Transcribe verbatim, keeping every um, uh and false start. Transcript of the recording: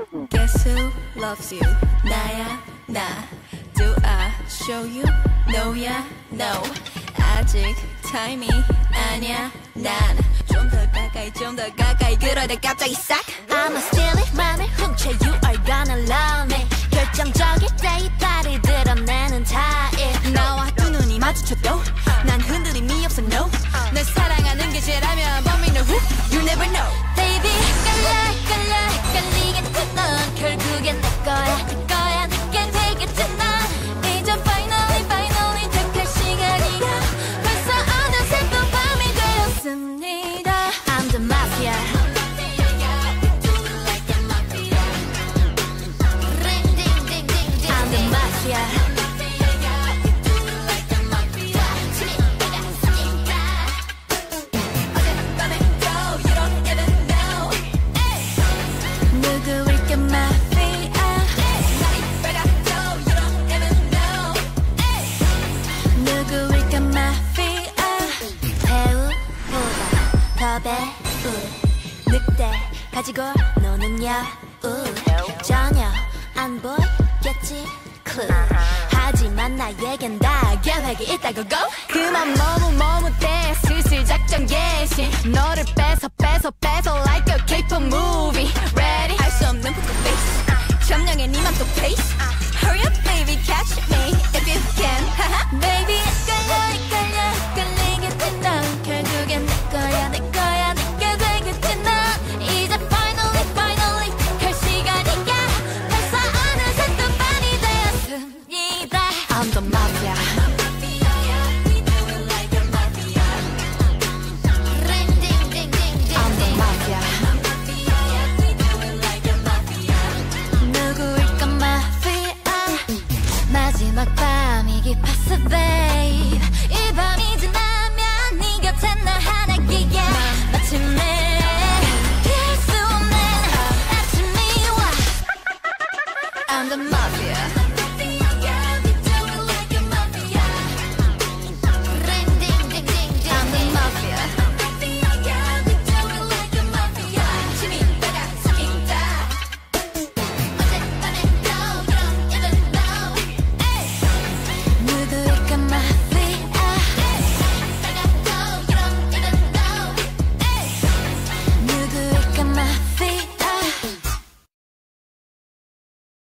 Guess who loves you? 나야 나. Do I show you? No야 no. 아직 타임이 아니야 난. 좀 더 가까이 좀 더 가까이 그러다 갑자기 싹. I'ma steal it 맘을 훔쳐 You are gonna love me. 결정적일 때 이 발을 드러내는 타입. 나와 두 눈이 마주쳐도 난 흔들림이 없어 no. 널 사랑하는 게 죄라면 범인은 who? You never know. Baby 깔라 깔라 깔리겠지 넌 결국엔 내 거야 내 거야 내게 되겠지 넌 이제 finally finally 택할 시간이야 벌써 어느새 또 밤이 되었습니다. I'm the mafia. I'm the mafia. 누구일까 마피아. 누구일까 마피아. 배우보다 더 배우 늑대 가지고 노는 여우 전혀 안 보이겠지 clue. 하지만 나에겐 다 계획이 있다고 go. 그만 머뭇머뭇대 슬슬 작전 개시. 너를 뺏어 뺏어 뺏어 like a K-pop movie. Ready? 알 수 없는 poker face. 점령해 니만 또 pace. Hurry up baby catch me if you can. Baby 헷갈려 헷갈려 헷갈리겠지 넌 결국엔 내 거야 내 거야 내게 되겠지 넌 이제 finally finally 택할 시간이야 벌써 어느새 또 밤이 되었습니다. I'm the mafia. I'm the mafia. 누구일까 마피아. 마지막 밤이 깊었어 babe. 이 밤이 지나면 네 곁에 나 하나기야 마침내 피할 수 없는 아침이 와. I'm the mafia.